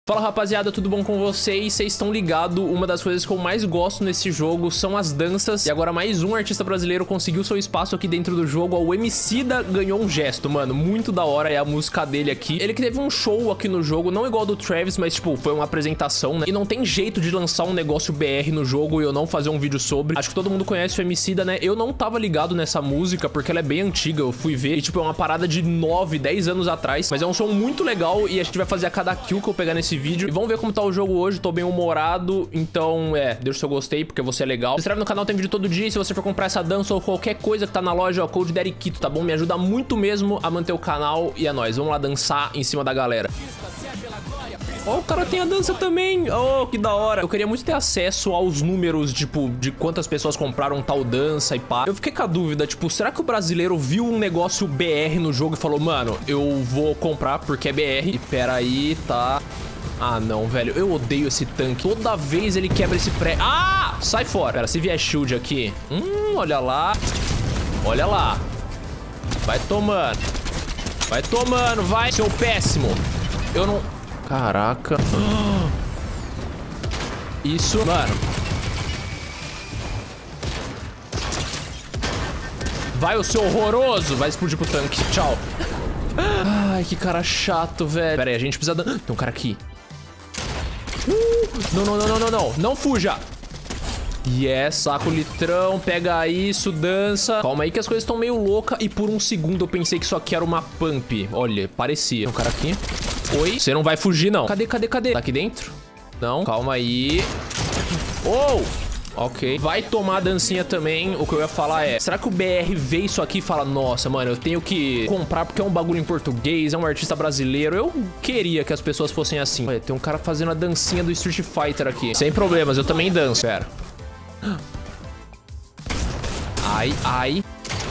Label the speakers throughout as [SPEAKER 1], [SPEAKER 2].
[SPEAKER 1] Fala rapaziada, tudo bom com vocês? Vocês estão ligados, uma das coisas que eu mais gosto nesse jogo são as danças. E agora mais um artista brasileiro conseguiu seu espaço aqui dentro do jogo. O Emicida ganhou um gesto, mano, muito da hora, é a música dele aqui. Ele que teve um show aqui no jogo, não igual ao do Travis, mas tipo, foi uma apresentação, né? E não tem jeito de lançar um negócio BR no jogo e eu não fazer um vídeo sobre. Acho que todo mundo conhece o Emicida, né? Eu não tava ligado nessa música porque ela é bem antiga, eu fui ver e tipo, é uma parada de 9, 10 anos atrás. Mas é um som muito legal e a gente vai fazer a cada kill que eu pegar nesse vídeo. E vamos ver como tá o jogo hoje, tô bem humorado. Então, deixa o seu gostei, porque você é legal. Se inscreve no canal, tem vídeo todo dia. E se você for comprar essa dança ou qualquer coisa que tá na loja, ó, code Derikito, tá bom? Me ajuda muito mesmo a manter o canal. E é nóis, vamos lá dançar em cima da galera. Ó, o cara tem a dança também. Oh, que da hora. Eu queria muito ter acesso aos números, tipo, de quantas pessoas compraram tal dança e pá. Eu fiquei com a dúvida, tipo, será que o brasileiro viu um negócio BR no jogo e falou, mano, eu vou comprar porque é BR. E peraí, tá... Ah, não, velho. Eu odeio esse tanque. Toda vez ele quebra esse pré... Ah! Sai fora. Pera, se vier shield aqui... olha lá. Olha lá. Vai tomando. Vai tomando, vai. Seu péssimo. Eu não... Caraca. Isso, mano. Vai, o seu horroroso. Vai explodir pro tanque. Tchau. Ai, que cara chato, velho. Pera aí, a gente precisa... Tem um cara aqui. Não, não, não, não, não, não. Não fuja. Yes, saca o litrão, pega isso, dança. Calma aí que as coisas estão meio loucas. E por um segundo eu pensei que isso aqui era uma pump. Olha, parecia. Tem um cara aqui. Oi, você não vai fugir, não. Cadê, cadê, cadê? Tá aqui dentro? Não, calma aí. Oh! Ok. Vai tomar a dancinha também. O que eu ia falar é... Será que o BR vê isso aqui e fala... Nossa, mano, eu tenho que comprar porque é um bagulho em português. É um artista brasileiro. Eu queria que as pessoas fossem assim. Olha, tem um cara fazendo a dancinha do Street Fighter aqui. Sem problemas, eu também danço. Pera. Ai, ai.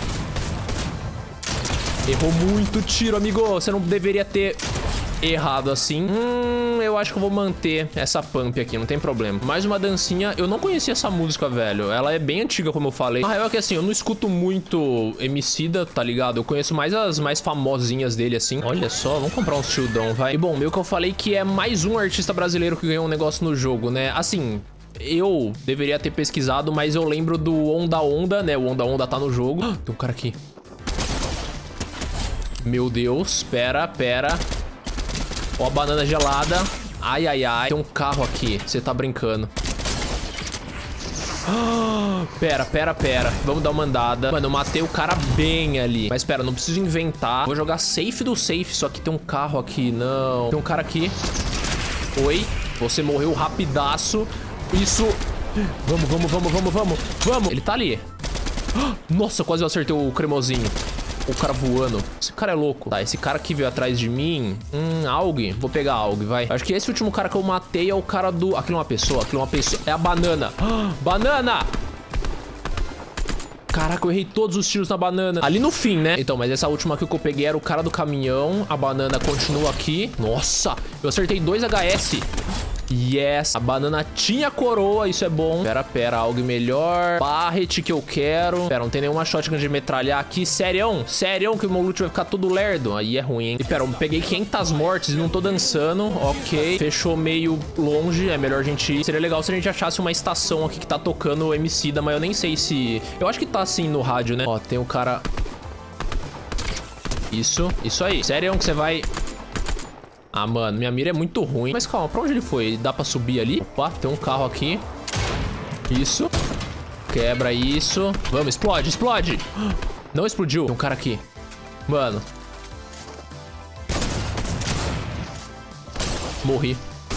[SPEAKER 1] Errou muito tiro, amigo. Você não deveria ter... errado assim. Eu acho que eu vou manter essa pump aqui, não tem problema. Mais uma dancinha. Eu não conhecia essa música, velho. Ela é bem antiga, como eu falei. A real é que assim, eu não escuto muito Emicida, tá ligado? Eu conheço mais as mais famosinhas dele, assim. Olha só, vamos comprar um shieldão, vai. E bom, meio que eu falei que é mais um artista brasileiro que ganhou um negócio no jogo, né? Assim... Eu deveria ter pesquisado, mas eu lembro do Onda Onda, né? O Onda Onda tá no jogo. Tem um cara aqui. Meu Deus, pera, pera. Ó a banana gelada. Ai, ai, ai. Tem um carro aqui. Você tá brincando. Pera, pera, pera. Vamos dar uma andada. Mano, eu matei o cara bem ali. Mas pera, não preciso inventar. Vou jogar safe do safe. Só que tem um carro aqui. Não. Tem um cara aqui. Oi. Você morreu rapidaço. Isso. Vamos, vamos, vamos, vamos, vamos. Vamos. Ele tá ali. Nossa, quase eu acertei o cremosinho. O cara voando. Esse cara é louco. Tá, esse cara que veio atrás de mim. AUG. Vou pegar AUG, vai. Acho que esse último cara que eu matei é o cara do... Aquilo é uma pessoa, aquilo é uma pessoa. É a banana. Banana! Caraca, eu errei todos os tiros na banana. Ali no fim, né? Então, mas essa última aqui que eu peguei era o cara do caminhão. A banana continua aqui. Nossa, eu acertei 2 HS. Yes, a banana tinha coroa, isso é bom. Pera, pera, algo melhor. Barret que eu quero. Pera, não tem nenhuma shotgun de metralhar aqui. Sério? Sério que o meu loot vai ficar todo lerdo? Aí é ruim, hein? E pera, eu peguei 500 mortes e não tô dançando. Ok, fechou meio longe, é melhor a gente ir. Seria legal se a gente achasse uma estação aqui que tá tocando o Emicida, mas eu nem sei se... Eu acho que tá assim no rádio, né? Ó, tem um cara... Isso aí. Sério que você vai... Ah, mano, minha mira é muito ruim. Mas calma, pra onde ele foi? Dá pra subir ali? Opa, tem um carro aqui. Isso. Quebra isso. Vamos, explode, explode. Não explodiu. Tem um cara aqui. Mano. Morri.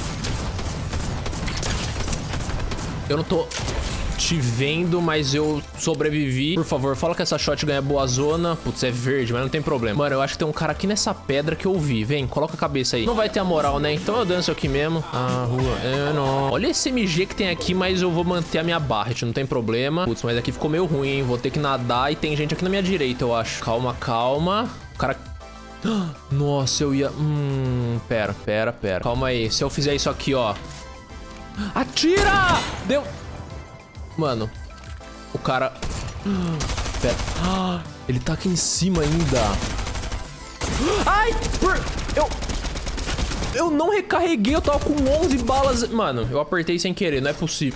[SPEAKER 1] Eu não tô te vendo, mas eu sobrevivi. Por favor, fala que essa shotgun é boa zona. Putz, é verde, mas não tem problema. Mano, eu acho que tem um cara aqui nessa pedra que eu vi. Vem, coloca a cabeça aí. Não vai ter a moral, né? Então eu danço aqui mesmo. Ah, rua. Não. Olha esse MG que tem aqui, mas eu vou manter a minha barret, não tem problema. Putz, mas aqui ficou meio ruim, hein? Vou ter que nadar e tem gente aqui na minha direita, eu acho. Calma, calma. O cara... Nossa, eu ia... Pera, pera, pera. Calma aí. Se eu fizer isso aqui, ó... Atira! Deu... Mano, o cara... Pera. Ele tá aqui em cima ainda. Ai! Eu... Eu não recarreguei, eu tava com 11 balas. Mano, eu apertei sem querer, não é possível.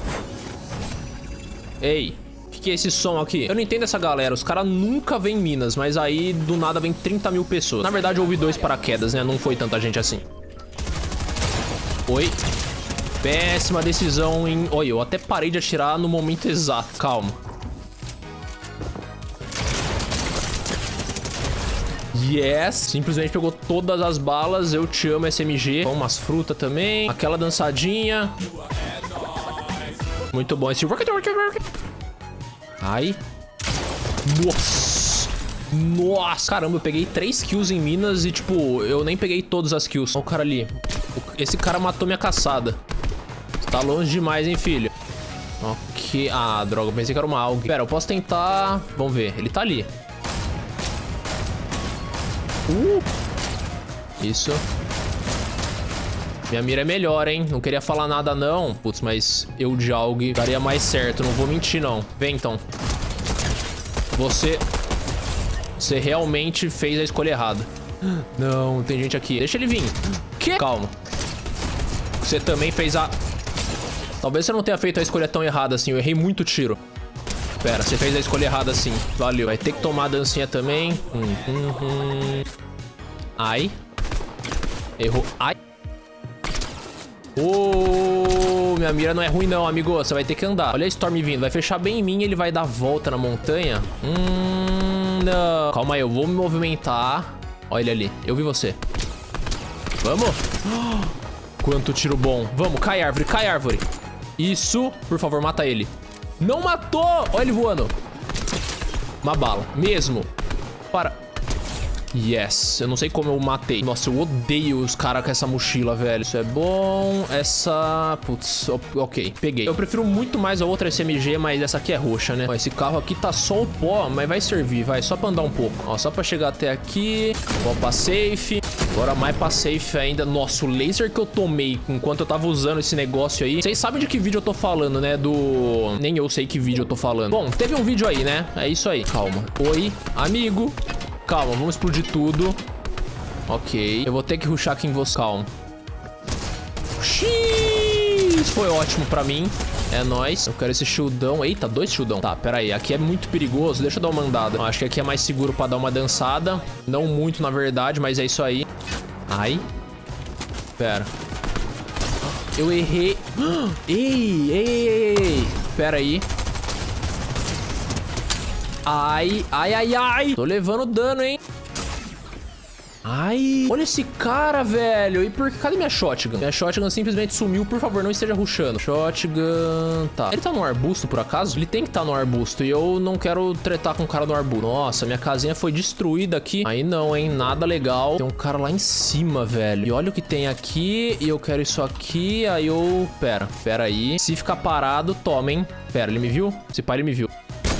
[SPEAKER 1] Ei, o que é esse som aqui? Eu não entendo essa galera, os caras nunca vêm em Minas, mas aí do nada vem 30 mil pessoas. Na verdade, eu ouvi 2 paraquedas, né? Não foi tanta gente assim. Oi. Péssima decisão, hein? Oi, eu até parei de atirar no momento exato. Calma. Yes. Simplesmente pegou todas as balas. Eu te amo, SMG. Com umas frutas também. Aquela dançadinha. Muito bom esse... Ai. Nossa. Nossa. Caramba, eu peguei 3 kills em Minas e, tipo, eu nem peguei todas as kills. Olha o cara ali. Esse cara matou minha caçada. Você tá longe demais, hein, filho? Ok. Ah, droga. Pensei que era uma AUG. Pera, eu posso tentar... Vamos ver. Ele tá ali. Isso. Minha mira é melhor, hein? Não queria falar nada, não. Putz, mas eu de AUG daria mais certo. Não vou mentir, não. Vem, então. Você realmente fez a escolha errada. Não, tem gente aqui. Deixa ele vir. Que? Calma. Você também fez a... Talvez você não tenha feito a escolha tão errada assim. Eu errei muito tiro. Pera, você fez a escolha errada sim. Valeu. Vai ter que tomar a dancinha também. Ai. Errou. Ai. Minha mira não é ruim não, amigo. Você vai ter que andar. Olha a Storm vindo. Vai fechar bem em mim. Ele vai dar volta na montanha. Não. Calma aí, eu vou me movimentar. Olha ele ali. Eu vi você. Vamos. Quanto tiro bom. Vamos, cai árvore, cai árvore. Isso. Por favor, mata ele. Não matou! Olha ele voando. Uma bala. Mesmo. Para. Yes. Eu não sei como eu matei. Nossa, eu odeio os caras com essa mochila, velho. Isso é bom. Essa... Putz, ok. Peguei. Eu prefiro muito mais a outra SMG, mas essa aqui é roxa, né? Ó, esse carro aqui tá só o pó, mas vai servir, vai. Só pra andar um pouco. Ó, só pra chegar até aqui. Ó, pra safe. Agora mais pra safe ainda. Nossa, o laser que eu tomei enquanto eu tava usando esse negócio aí. Vocês sabem de que vídeo eu tô falando, né? Do... Nem eu sei que vídeo eu tô falando. Bom, teve um vídeo aí, né? É isso aí. Calma. Oi, amigo. Calma, vamos explodir tudo. Ok. Eu vou ter que rushar aqui em você. Calma. X! Foi ótimo pra mim. É nóis. Eu quero esse shieldão. Eita, 2 shieldão. Tá, pera aí. Aqui é muito perigoso. Deixa eu dar uma andada. Acho que aqui é mais seguro pra dar uma dançada. Não muito, na verdade, mas é isso aí. Ai. Pera. Eu errei. Ei. Pera aí. Ai. Tô levando dano, hein? Ai. Olha esse cara, velho. E por que? Cadê minha shotgun? Minha shotgun simplesmente sumiu. Por favor, não esteja rushando. Shotgun... Tá. Ele tá no arbusto, por acaso? Ele tem que estar no arbusto. E eu não quero tretar com o cara no arbusto. Nossa, minha casinha foi destruída aqui. Aí não, hein? Nada legal. Tem um cara lá em cima, velho. E olha o que tem aqui. E eu quero isso aqui. Aí eu... Pera aí. Se ficar parado, toma, hein? Pera, ele me viu? Se pá, ele me viu.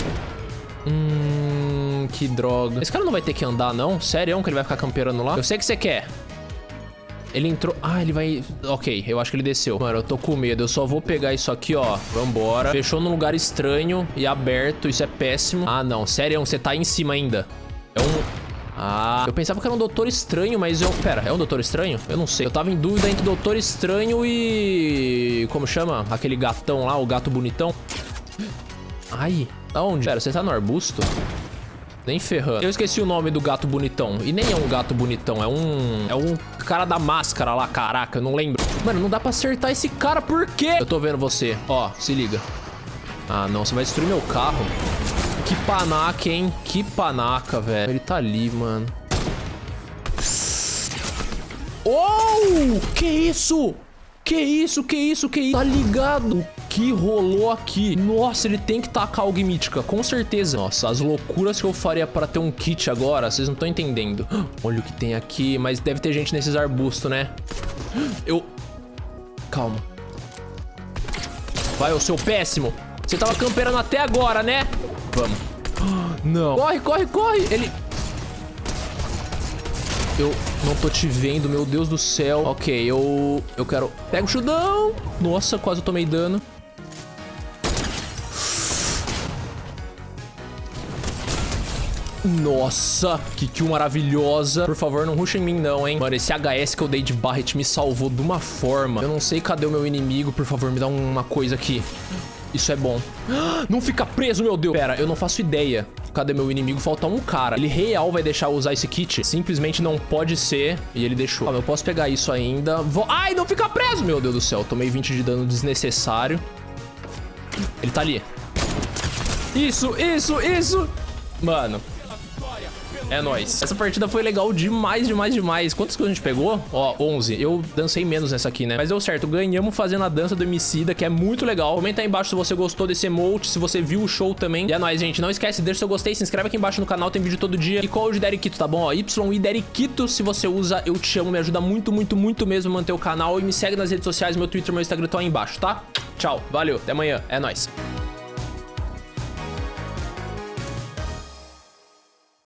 [SPEAKER 1] Que droga. Esse cara não vai ter que andar, não? Sério que ele vai ficar camperando lá? Eu sei que você quer. Ele entrou... Ah, ele vai... Ok, eu acho que ele desceu. Mano, eu tô com medo. Eu só vou pegar isso aqui, ó. Vambora. Fechou num lugar estranho e aberto. Isso é péssimo. Ah, não. Sério, você tá aí em cima ainda. É um... Ah, eu pensava que era um Doutor Estranho, mas eu... Pera, é um Doutor Estranho? Eu não sei. Eu tava em dúvida entre Doutor Estranho e... Como chama? Aquele gatão lá, o gato bonitão. Ai, aonde? Pera, você tá no arbusto? Nem ferrando. Eu esqueci o nome do gato bonitão. E nem é um gato bonitão, é um cara da máscara lá, caraca, eu não lembro. Mano, não dá pra acertar esse cara, por quê? Eu tô vendo você. Ó, se liga. Ah, não, você vai destruir meu carro. Que panaca, hein? Que panaca, velho. Ele tá ali, mano. Oh! Que isso? Que isso? Tá ligado? O que rolou aqui? Nossa, ele tem que tacar algo mítica, com certeza. Nossa, as loucuras que eu faria pra ter um kit agora, vocês não estão entendendo. Olha o que tem aqui, mas deve ter gente nesses arbustos, né? Calma. Vai, ô seu péssimo. Você tava camperando até agora, né? Vamos. Não. Corre. Ele... Eu não tô te vendo, meu Deus do céu. Ok, eu quero... Pega o chudão. Nossa, quase eu tomei dano. Nossa, que kill maravilhosa. Por favor, não rusha em mim não, hein. Mano, esse HS que eu dei de Barret me salvou de uma forma. Eu não sei cadê o meu inimigo. Por favor, me dá uma coisa aqui. Isso é bom. Não fica preso, meu Deus. Pera, eu não faço ideia. Cadê meu inimigo? Falta um cara. Ele real vai deixar eu usar esse kit? Simplesmente não pode ser. E ele deixou. Eu posso pegar isso ainda. Ai, não fica preso. Meu Deus do céu. Tomei 20 de dano desnecessário. Ele tá ali. Isso. Mano. É nóis. Essa partida foi legal demais. Quantas que a gente pegou? Ó, 11. Eu dancei menos nessa aqui, né? Mas deu certo. Ganhamos fazendo a dança do Emicida, que é muito legal. Comenta aí embaixo se você gostou desse emote, se você viu o show também. E é nóis, gente. Não esquece, deixa o seu gostei, se inscreve aqui embaixo no canal, tem vídeo todo dia. E qual é o de Deriquito, tá bom? Ó, YI Deriquito, se você usa, eu te amo. Me ajuda muito mesmo a manter o canal. E me segue nas redes sociais, meu Twitter, meu Instagram estão aí embaixo, tá? Tchau, valeu, até amanhã. É nóis.